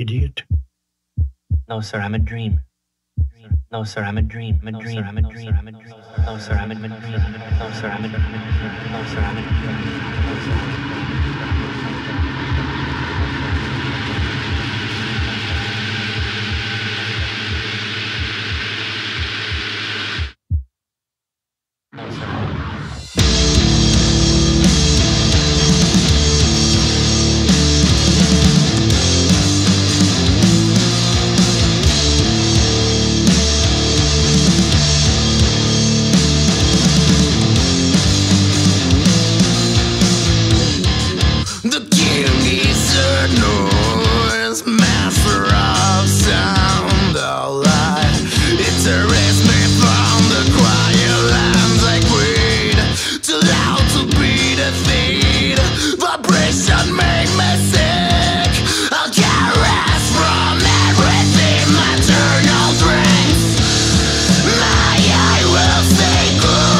idiot. No, sir, I'm a dream. No, sir, I'm a dream. I'm a dream. I'm a dream. I'm a dream. No, sir, I'm a dream. No, sir, I'm a dream. No, sir, I'm a dream. Vibration make me sick. I'll get rest from everything. Maternal drinks. My eye will stay good.